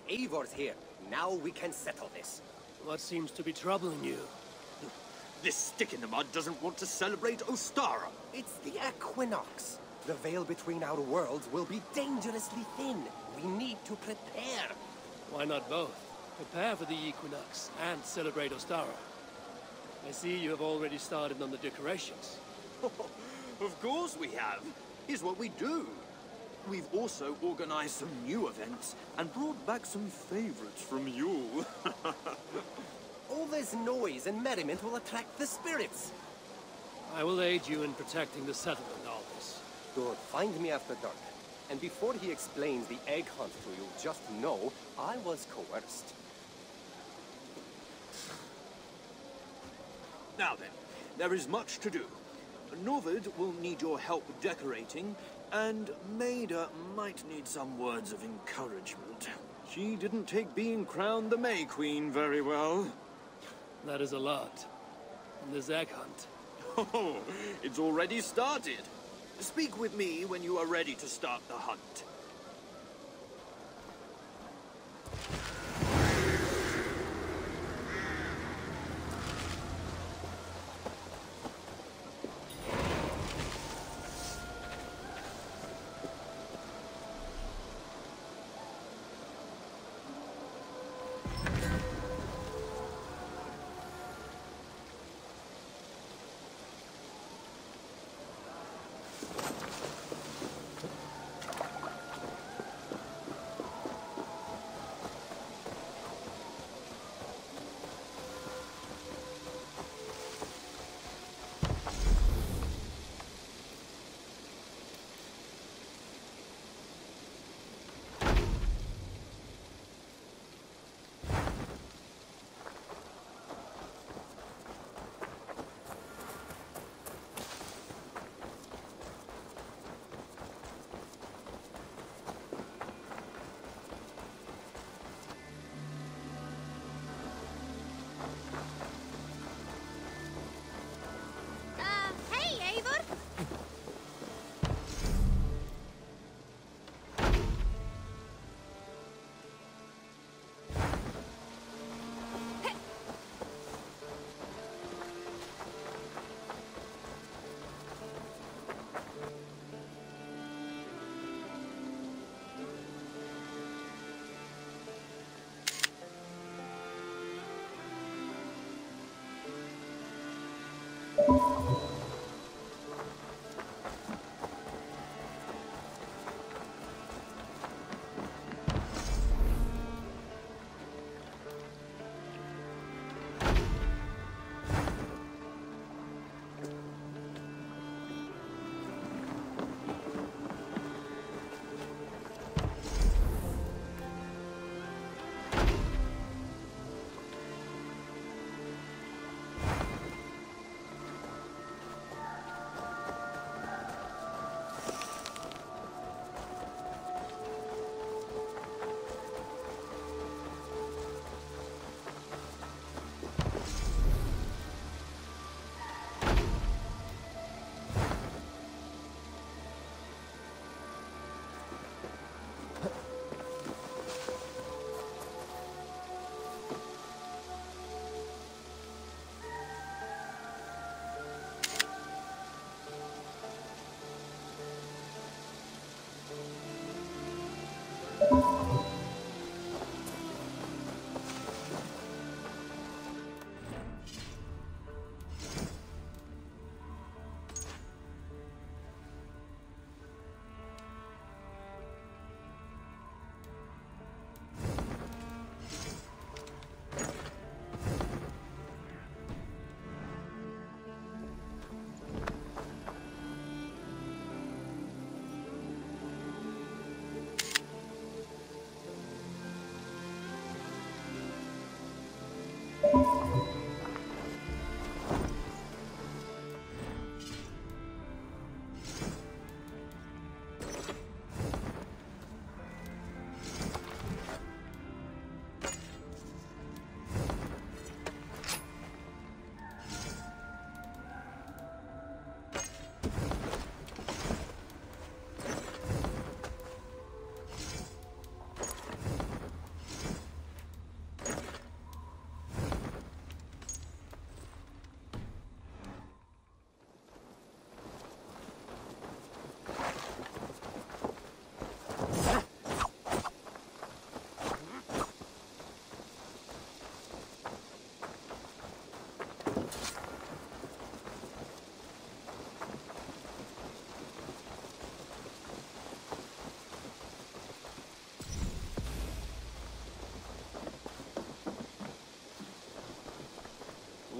Eivor's here. Now we can settle this. What seems to be troubling you? This stick in the mud doesn't want to celebrate Ostara. It's the equinox. The veil between our worlds will be dangerously thin. We need to prepare. Why not both? Prepare for the equinox and celebrate Ostara. I see you have already started on the decorations. Of course we have. Here's what we do. We've also organized some new events and brought back some favorites from you. All this noise and merriment will attract the spirits. I will aid you in protecting the settlement, Aldous. Good. Find me after dark. And before he explains the egg hunt to you, just know I was coerced. Now then, there is much to do. Novid will need your help decorating, and Maida might need some words of encouragement. She didn't take being crowned the May Queen very well. That is a lot. And this egg hunt. Oh, it's already started. Speak with me when you are ready to start the hunt. Hey, Eivor!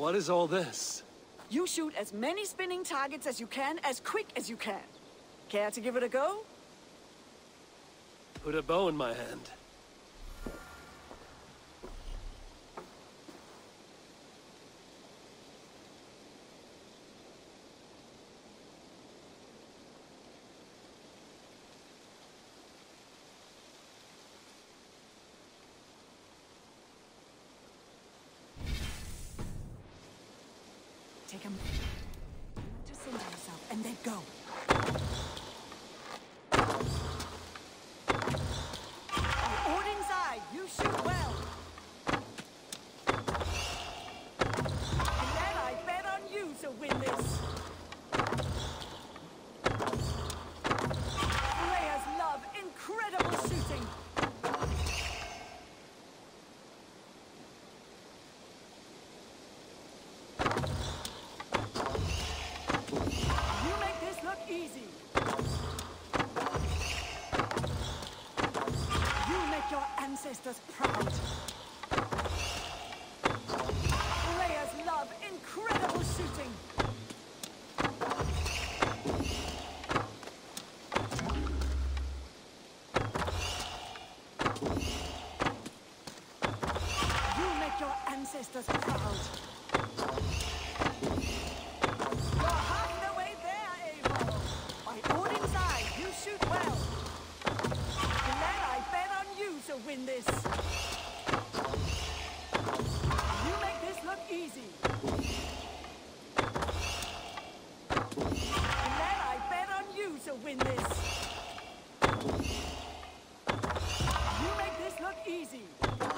What is all this? You shoot as many spinning targets as you can, as quick as you can. Care to give it a go? Put a bow in my hand. Take a moment to center yourself, and then go. On Odin's eye, you shoot well. And then I bet on you to win this. Players love incredible shooting. Easy. You make your ancestors proud. Players love incredible shooting. You make your ancestors proud. Shoot well. And then I bet on you to win this. You make this look easy. And then I bet on you to win this. You make this look easy.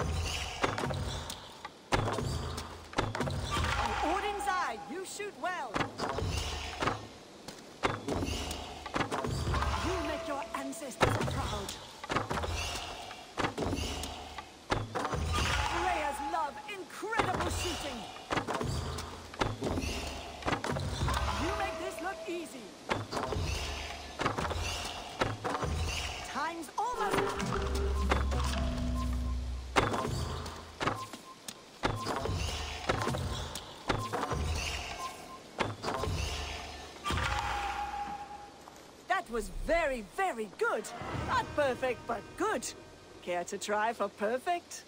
On Odin's eye, you shoot well. Your ancestors are proud. Players love incredible shooting. You make this look easy. Time's almost. Was very, very good. Not perfect, but good. Care to try for perfect?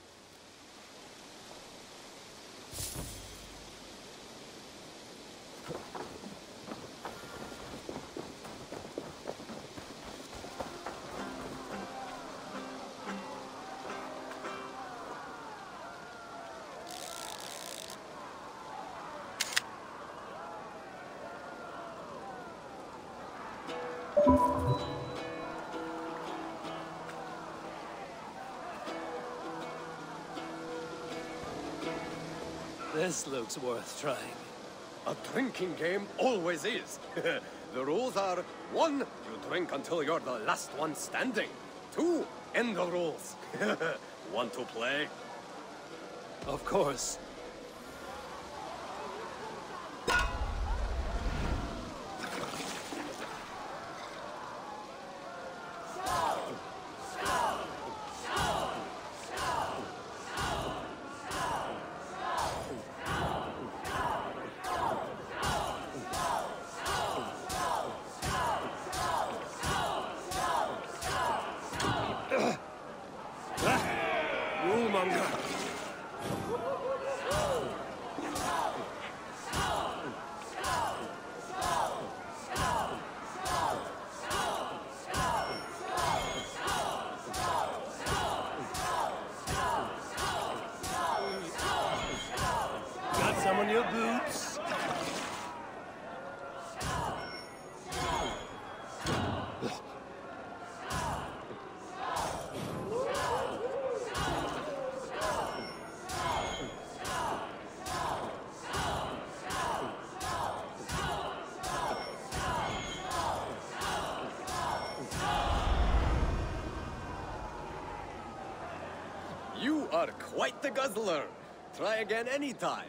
This looks worth trying. A drinking game always is. The rules are: 1, you drink until you're the last one standing. 2, end the rules. Want to play? Of course. Got some on your boots? You are quite the guzzler. Try again anytime.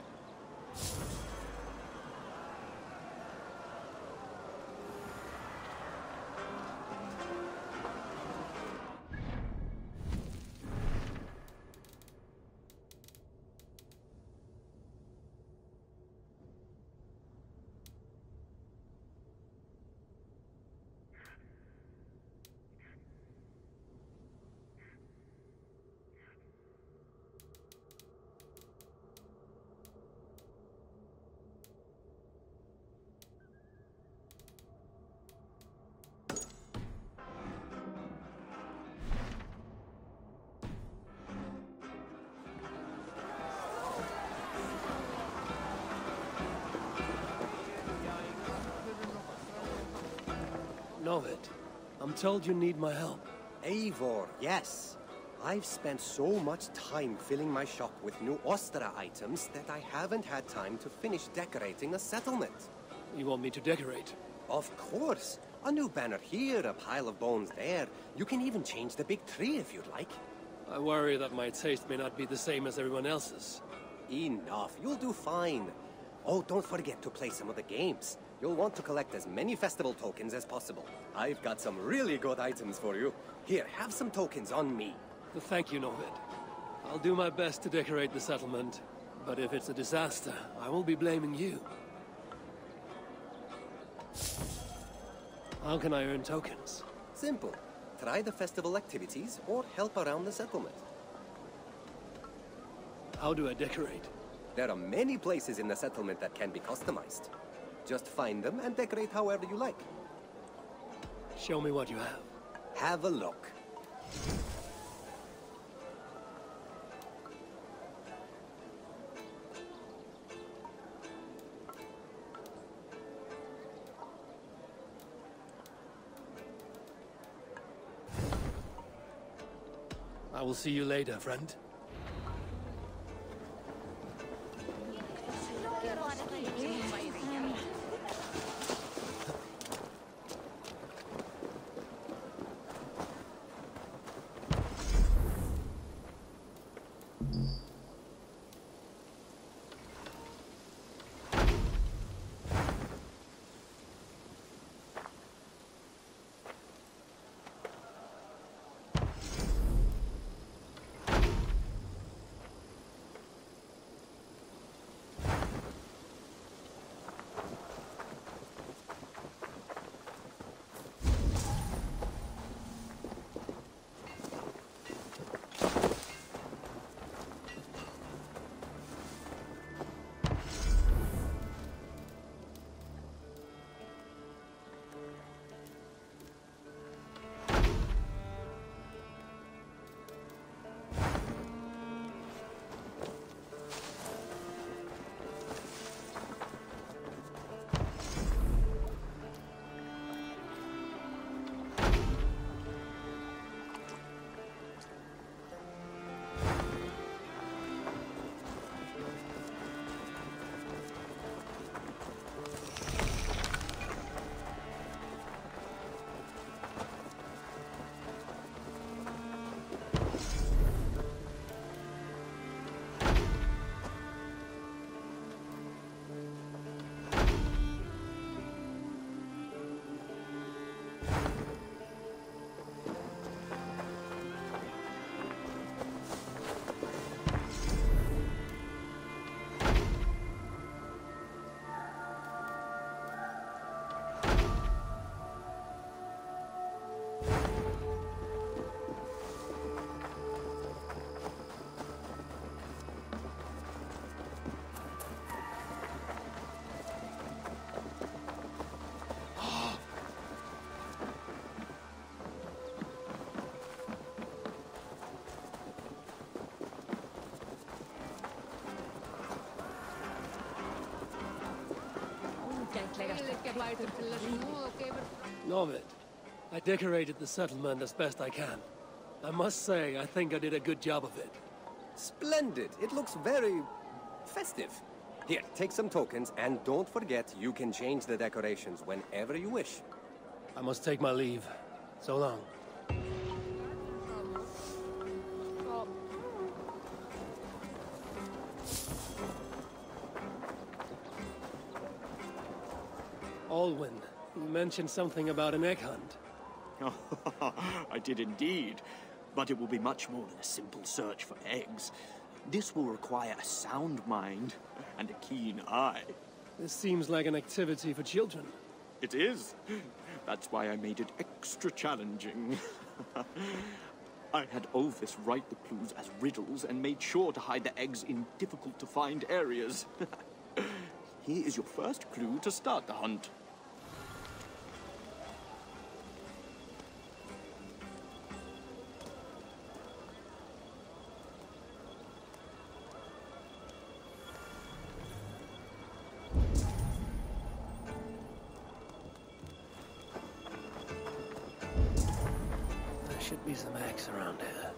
Novid, I'm told you need my help. Eivor, yes. I've spent so much time filling my shop with new Ostra items that I haven't had time to finish decorating the settlement. You want me to decorate? Of course. A new banner here, a pile of bones there. You can even change the big tree if you'd like. I worry that my taste may not be the same as everyone else's. Enough, you'll do fine. Oh, don't forget to play some of the games. You'll want to collect as many festival tokens as possible. I've got some really good items for you. Here, have some tokens on me. Thank you, Novid. I'll do my best to decorate the settlement, but if it's a disaster, I will be blaming you. How can I earn tokens? Simple. Try the festival activities or help around the settlement. How do I decorate? There are many places in the settlement that can be customized. Just find them and decorate however you like. Show me what you have. Have a look. I will see you later, friend. Novid, I decorated the settlement as best I can. I must say, I think I did a good job of it. Splendid. It looks very festive. Here, take some tokens, and don't forget you can change the decorations whenever you wish. I must take my leave. So long. Alwyn, you mentioned something about an egg hunt. I did indeed. But it will be much more than a simple search for eggs. This will require a sound mind and a keen eye. This seems like an activity for children. It is. That's why I made it extra challenging. I had Ovis write the clues as riddles and made sure to hide the eggs in difficult-to-find areas. Here is your first clue to start the hunt. Max around here.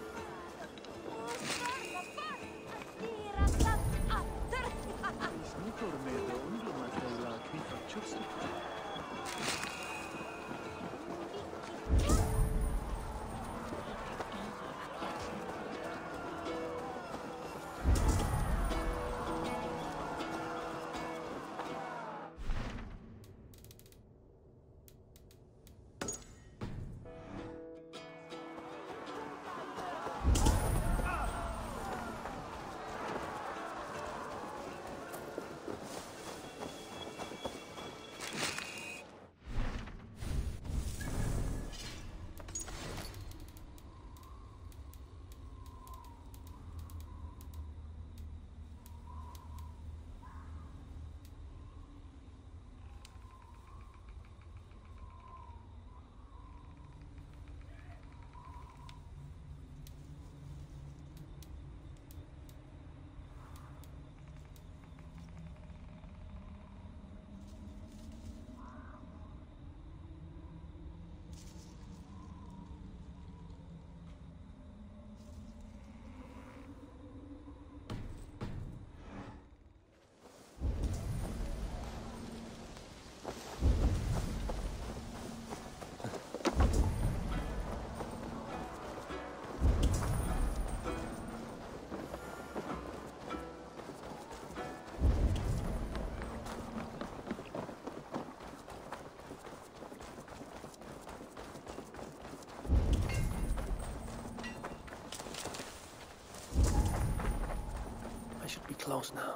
I should be close now.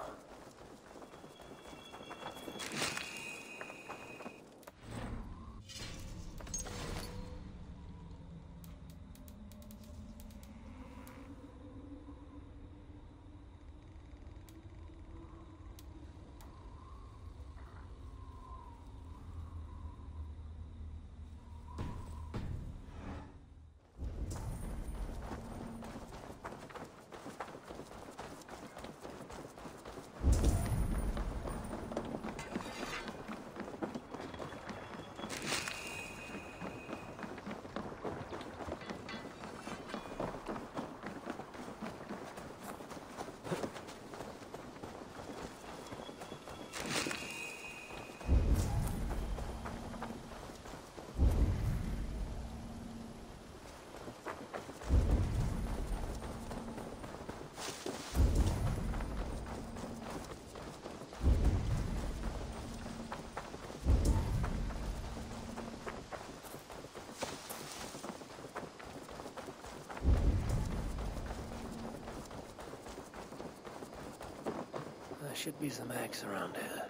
There should be some X around here.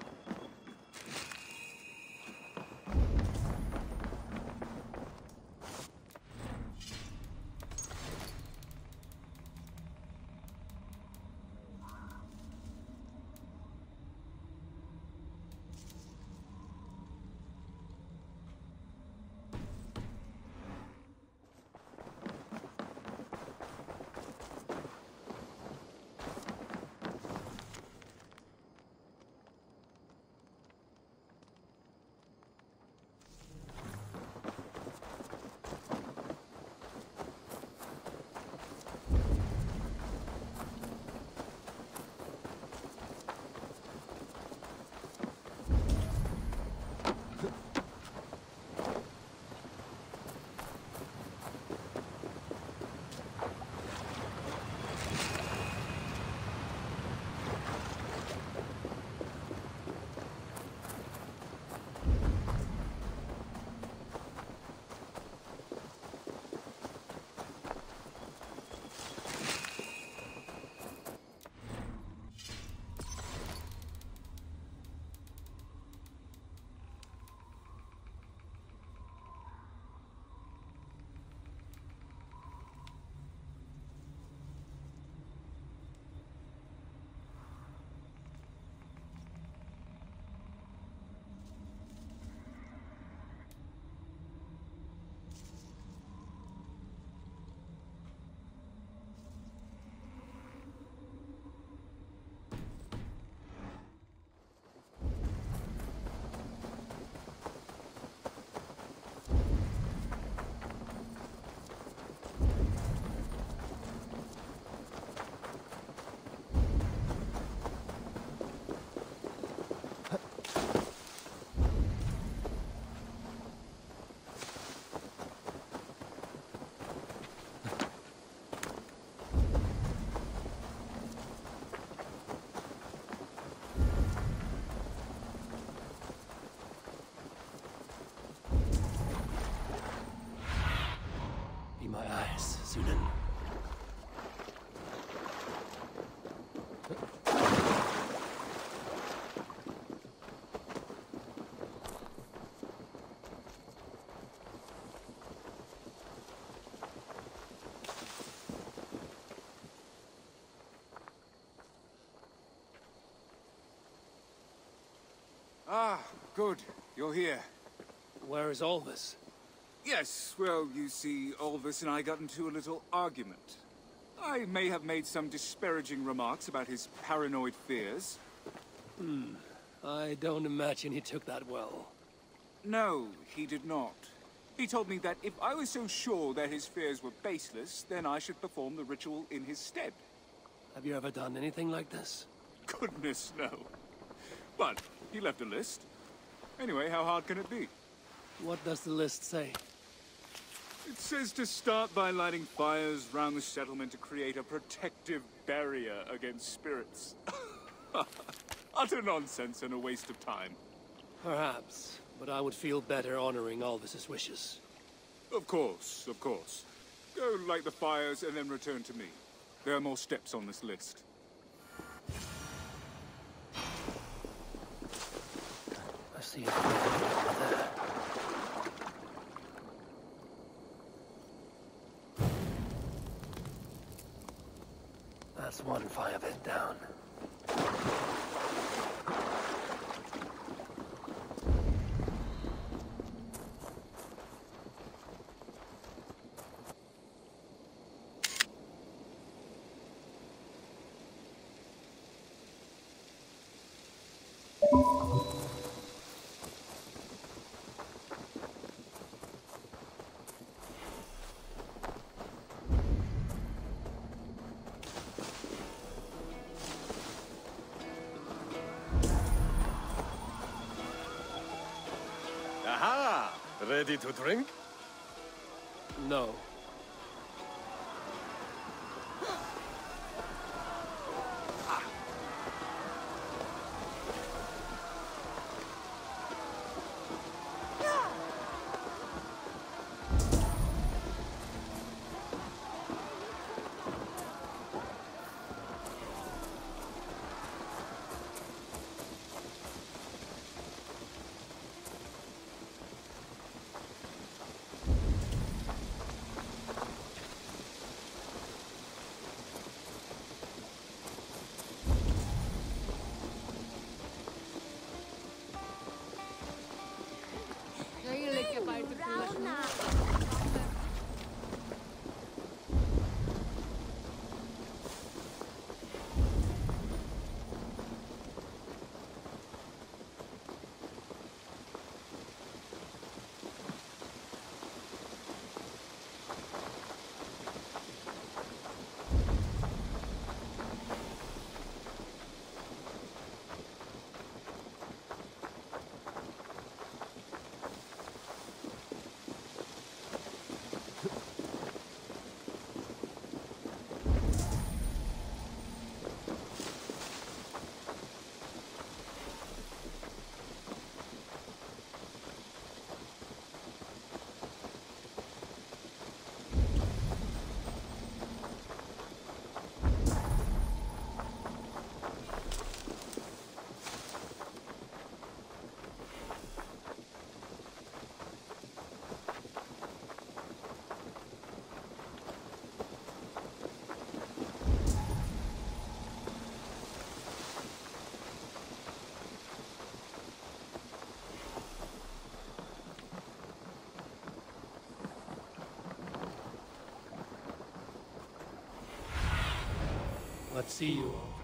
Good. You're here. Where is Alvis? Yes, well, you see, Alvis and I got into a little argument. I may have made some disparaging remarks about his paranoid fears. I don't imagine he took that well. No, he did not. He told me that if I was so sure that his fears were baseless, then I should perform the ritual in his stead. Have you ever done anything like this? Goodness, no. But he left a list. Anyway, how hard can it be? What does the list say? It says to start by lighting fires round the settlement to create a protective barrier against spirits. Utter nonsense and a waste of time. Perhaps, but I would feel better honoring Alvis's wishes. Of course, of course. Go light the fires and then return to me. There are more steps on this list. I see it there. That's one fire bit down. Aha! Ready to drink? No. Let's see you, old friend.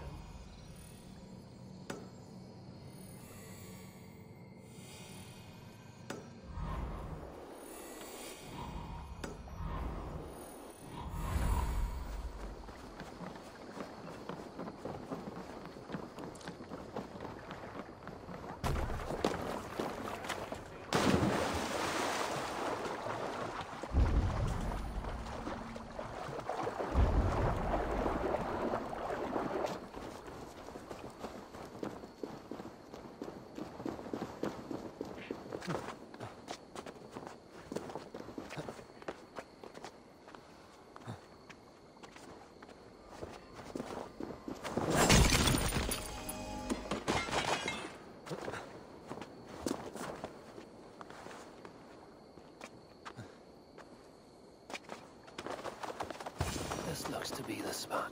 This looks to be the spot.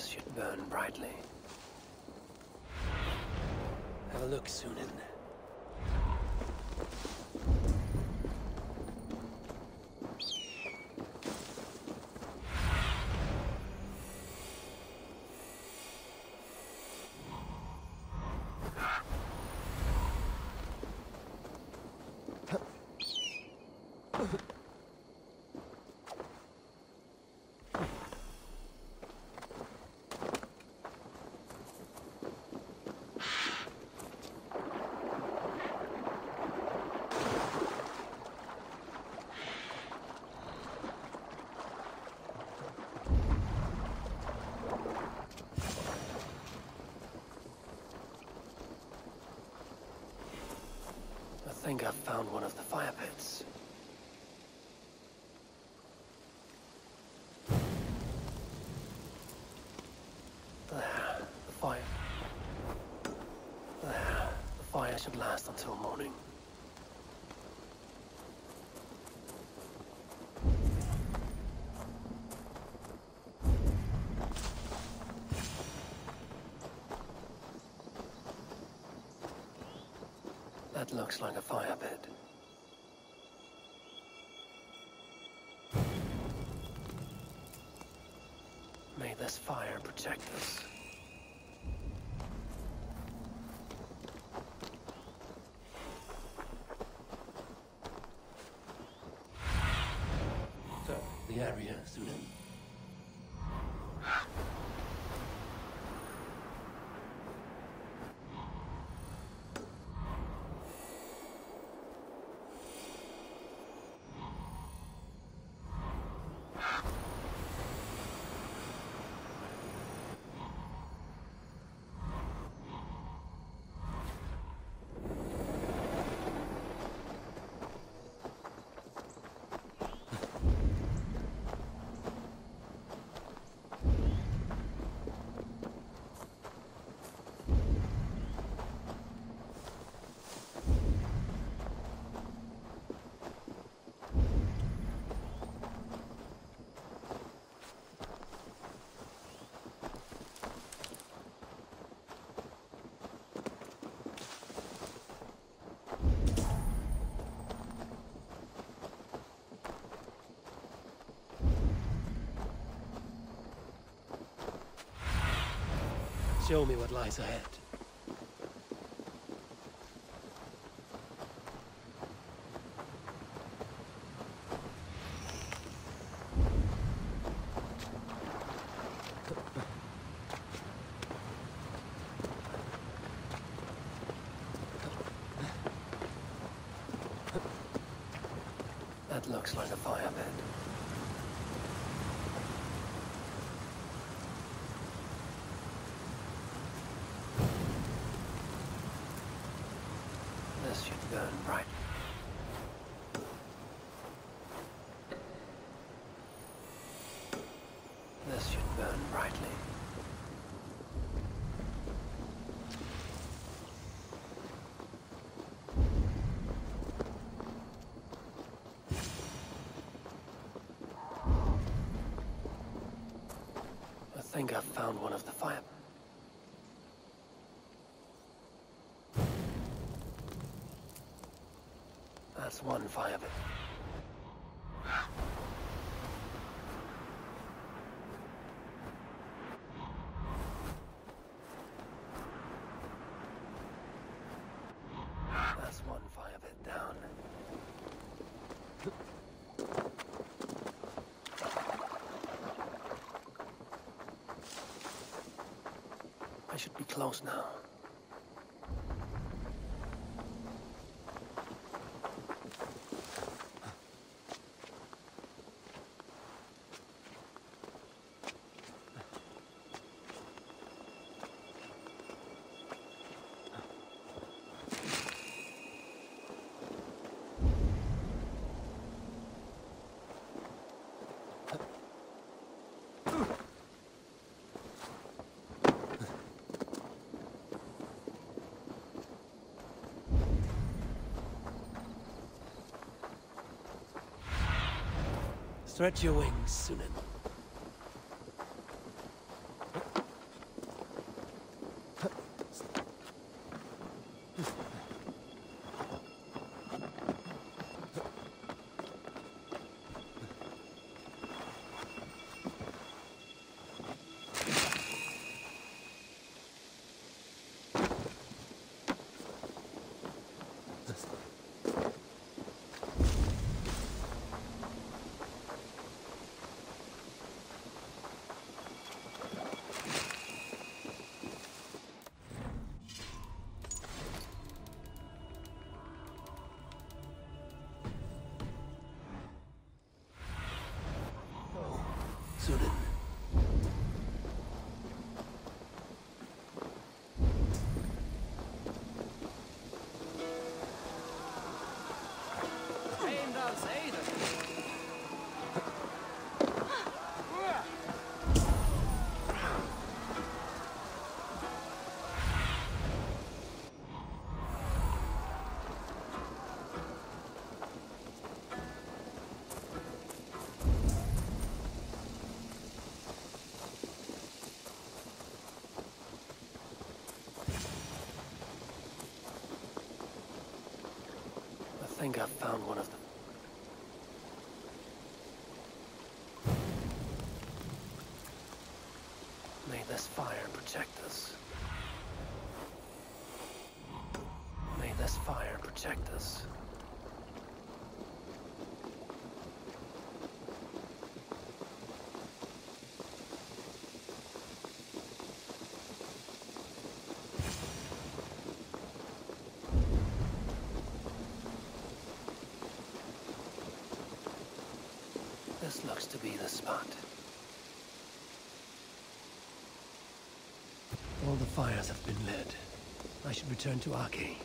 This should burn brightly. Have a look, Sunan. I think I've found one of the fire pits. There, the fire. There, the fire should last until morning. That looks like a fire pit. May this fire protect us. So, the area, Sunan. Show me what lies ahead. That looks like a fire pit. This should burn bright. This should burn brightly. I think I've found one of the fire. That's one fire pit. That's one fire pit down. I should be close now. Stretch your wings, Sunan. think I've found one of them. May this fire protect us. May this fire protect us. This looks to be the spot. All the fires have been lit. I should return to Arche.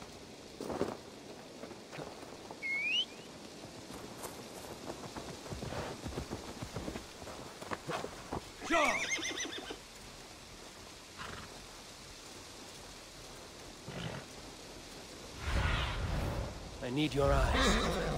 I need your eyes.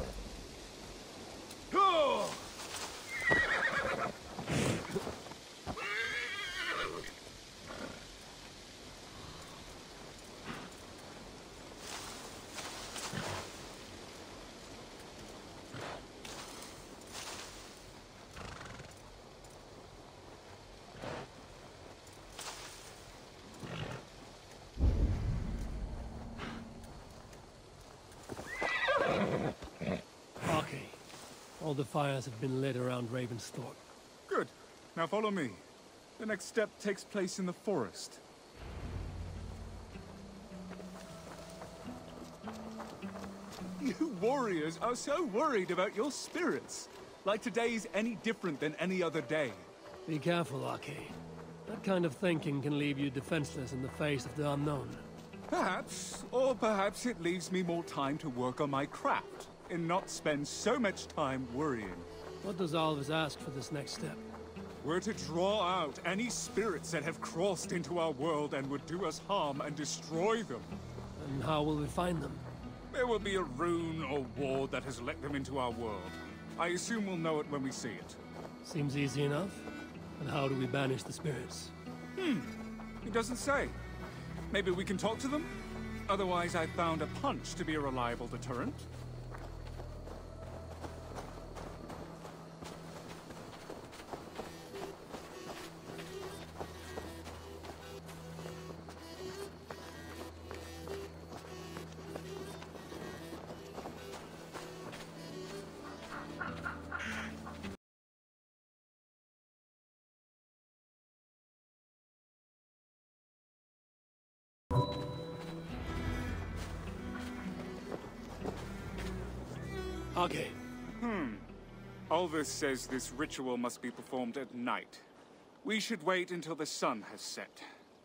All the fires have been lit around Ravensthorpe. Good. Now follow me. The next step takes place in the forest. You warriors are so worried about your spirits. Like today's any different than any other day. Be careful, Arche. That kind of thinking can leave you defenseless in the face of the unknown. Perhaps, or perhaps it leaves me more time to work on my craft, and not spend so much time worrying. What does Alvis ask for this next step? We're to draw out any spirits that have crossed into our world and would do us harm and destroy them. And how will we find them? There will be a rune or ward that has let them into our world. I assume we'll know it when we see it. Seems easy enough. And how do we banish the spirits? It doesn't say. Maybe we can talk to them? Otherwise, I found a punch to be a reliable deterrent. Arche. Alvis says this ritual must be performed at night. We should wait until the sun has set.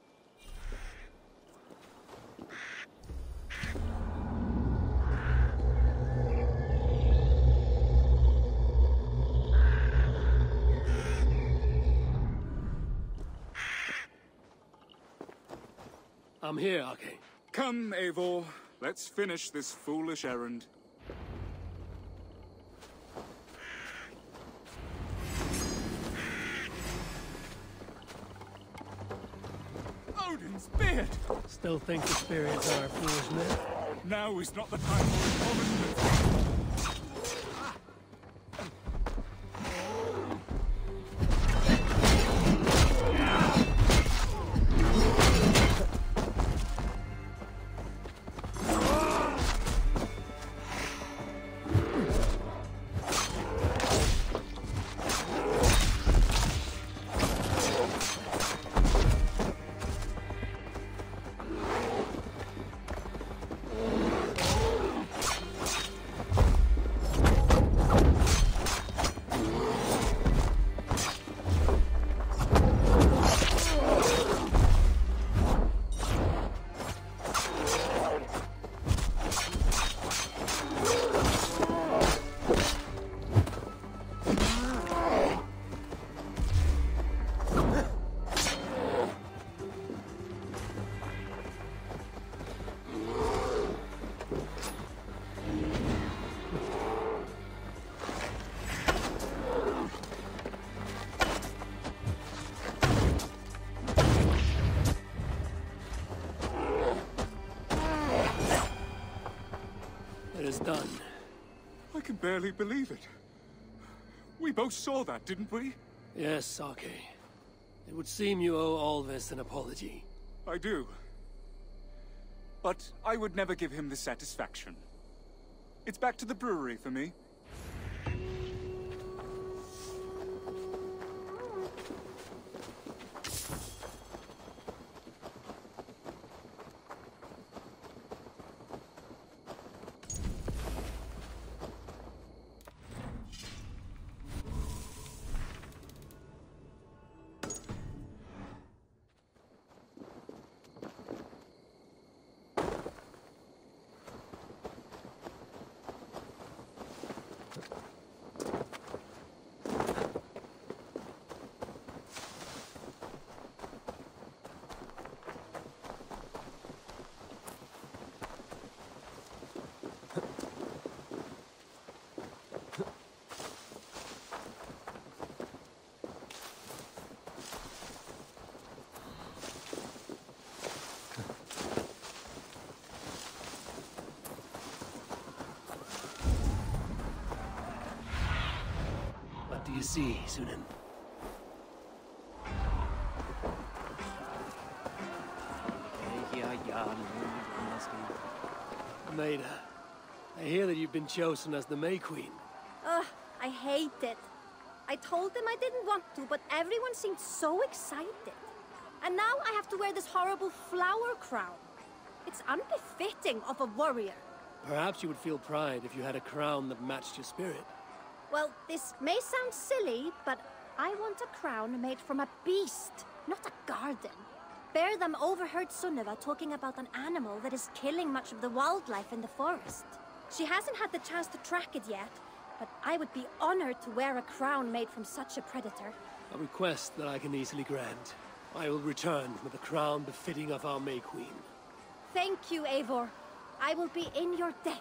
I'm here, Arche. Come, Eivor. Let's finish this foolish errand. Odin's beard! Still think the spirits are a foolish myth? Now is not the time for informants. It is done. I can barely believe it. We both saw that, didn't we? Yes, Sake. It would seem you owe Alvis an apology. I do. But I would never give him the satisfaction. It's back to the brewery for me. What do you see, Sunan? Maida, I hear that you've been chosen as the May Queen. Ugh, I hate it. I told them I didn't want to, but everyone seemed so excited. And now I have to wear this horrible flower crown. It's unbefitting of a warrior. Perhaps you would feel pride if you had a crown that matched your spirit. Well, this may sound silly, but I want a crown made from a beast, not a garden. Bear them overheard Sunniva talking about an animal that is killing much of the wildlife in the forest. She hasn't had the chance to track it yet, but I would be honored to wear a crown made from such a predator. A request that I can easily grant. I will return with a crown befitting of our May Queen. Thank you, Eivor. I will be in your debt.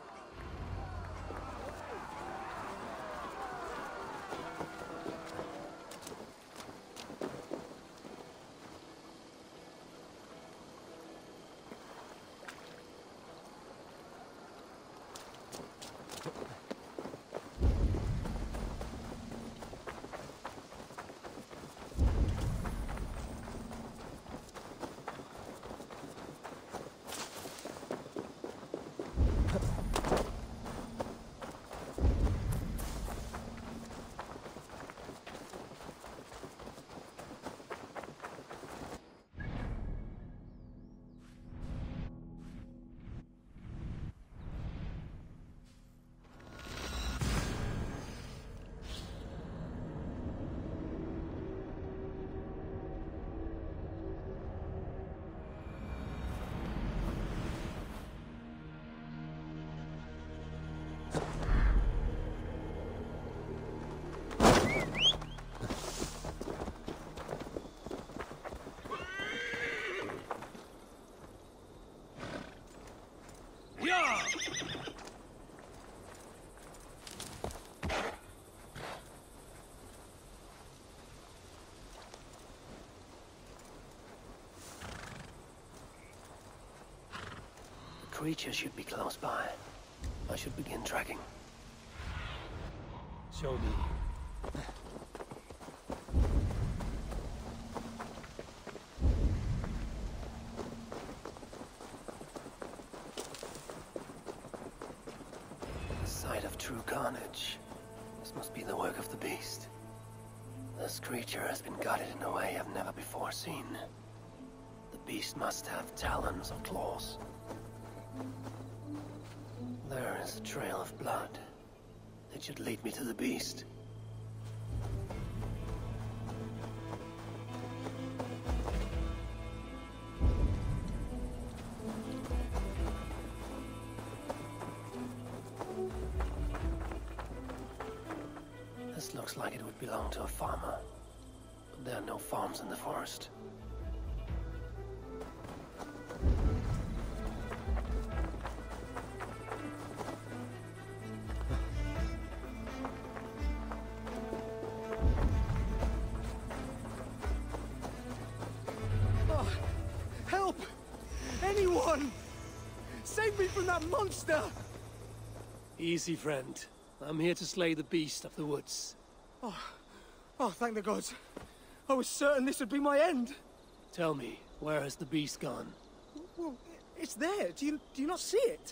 The creature should be close by. I should begin tracking. Show me. The sight of true carnage. This must be the work of the beast. This creature has been gutted in a way I've never before seen. The beast must have talons or claws. There is a trail of blood. It should lead me to the beast. This looks like it would belong to a farmer. But there are no farms in the forest. Help! Anyone! Save me from that monster! Easy, friend. I'm here to slay the beast of the woods. Oh, thank the gods. I was certain this would be my end. Tell me, where has the beast gone? Well, it's there. Do you not see it?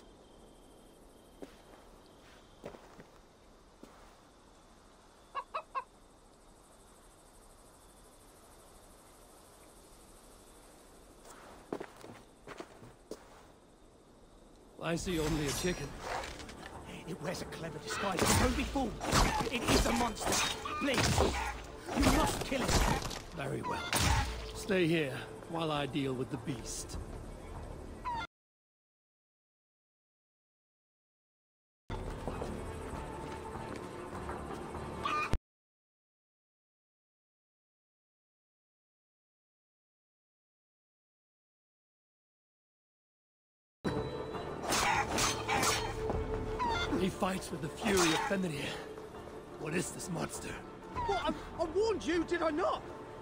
I see only a chicken. It wears a clever disguise, but don't be fooled. It is a monster. Please, you must kill it. Very well. Stay here while I deal with the beast. He fights with the fury of Fenrir. What is this monster? What? I warned you, did I not?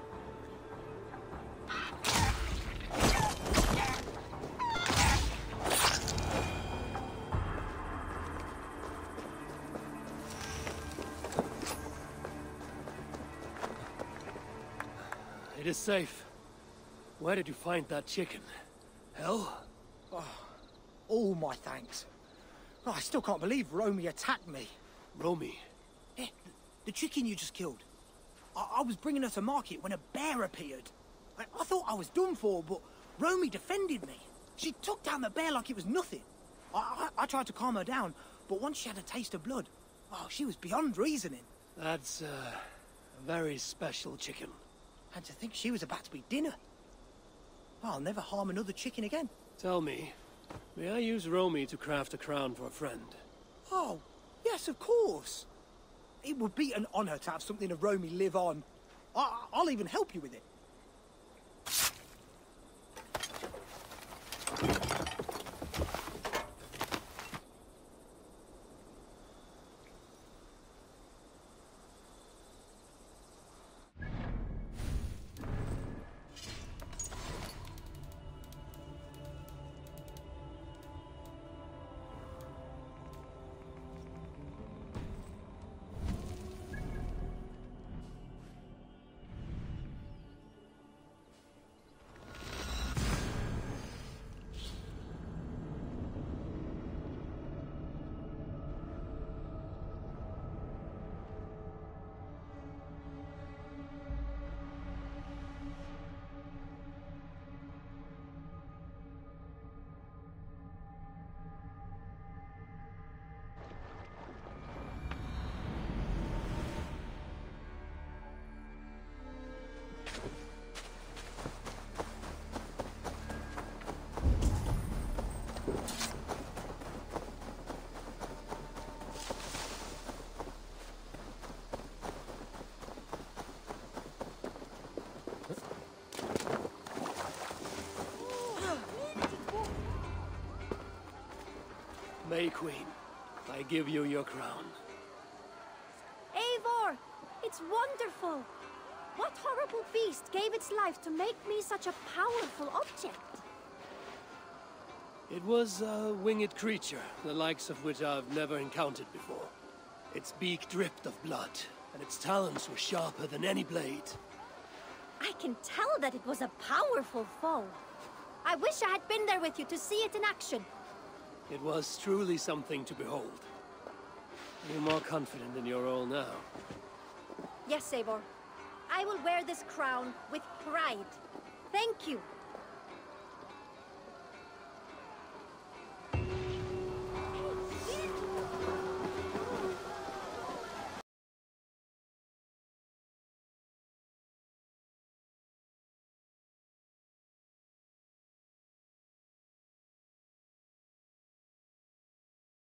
It is safe. Where did you find that chicken? Hell? All my thanks. Oh, I still can't believe Romy attacked me. Romy? Yeah, the chicken you just killed. I was bringing her to market when a bear appeared. I thought I was done for, but Romy defended me. She took down the bear like it was nothing. I tried to calm her down, but once she had a taste of blood, oh, she was beyond reasoning. That's a very special chicken. And to think she was about to be dinner. I'll never harm another chicken again. Tell me, may I use Romy to craft a crown for a friend? Oh, yes, of course. It would be an honor to have something of Romy live on. I'll even help you with it. May Queen, I give you your crown. Eivor! It's wonderful! What horrible beast gave its life to make me such a powerful object? It was a winged creature, the likes of which I've never encountered before. Its beak dripped of blood, and its talons were sharper than any blade. I can tell that it was a powerful foe. I wish I had been there with you to see it in action. It was truly something to behold. You're more confident in your role now. Yes, Eivor. I will wear this crown with pride. Thank you